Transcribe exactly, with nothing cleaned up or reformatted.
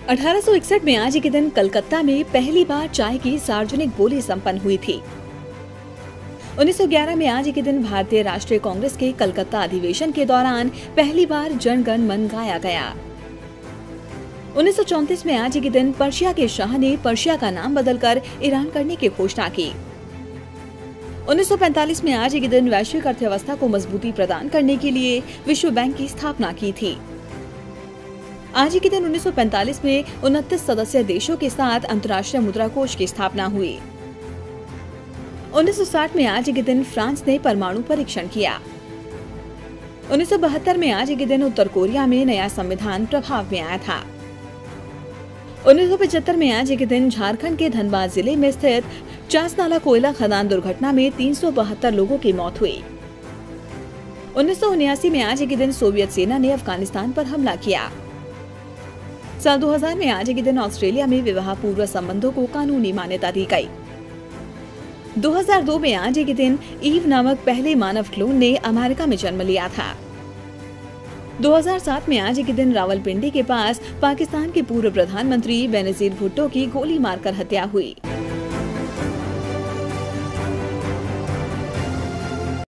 अठारह सौ इकसठ में आज के दिन कलकत्ता में पहली बार चाय की सार्वजनिक बोली संपन्न हुई थी। उन्नीस सौ ग्यारह में आज के दिन भारतीय राष्ट्रीय कांग्रेस के कलकत्ता अधिवेशन के दौरान पहली बार जन गण मन गाया गया। उन्नीस सौ चौंतीस में आज के दिन पर्शिया के शाह ने पर्शिया का नाम बदलकर ईरान करने की घोषणा की। उन्नीस सौ पैंतालीस में आज के दिन वैश्विक अर्थव्यवस्था को मजबूती प्रदान करने के लिए विश्व बैंक की स्थापना की थी। आज के दिन उन्नीस सौ पैंतालीस में उनतीस सदस्य देशों के साथ अंतर्राष्ट्रीय मुद्रा कोष की स्थापना हुई। उन्नीस सौ साठ में आज के दिन फ्रांस ने परमाणु परीक्षण किया। उन्नीस सौ बहत्तर में आज के दिन उत्तर कोरिया में नया संविधान प्रभाव में आया था। उन्नीस सौ पचहत्तर में आज के दिन झारखंड के धनबाद जिले में स्थित चासनाला कोयला खदान दुर्घटना में तीन सौ बहत्तर लोगों की मौत हुई। उन्नीस सौ उन्यासी में आज के दिन सोवियत सेना ने अफगानिस्तान पर हमला किया। साल दो हज़ार में आज के दिन ऑस्ट्रेलिया में विवाह पूर्व संबंधों को कानूनी मान्यता दी गई। दो हज़ार दो में आज के दिन ईव नामक पहले मानव क्लोन ने अमेरिका में जन्म लिया था। दो हज़ार सात में आज के दिन रावलपिंडी के पास पाकिस्तान के पूर्व प्रधानमंत्री बेनजीर भुट्टो की गोली मारकर हत्या हुई।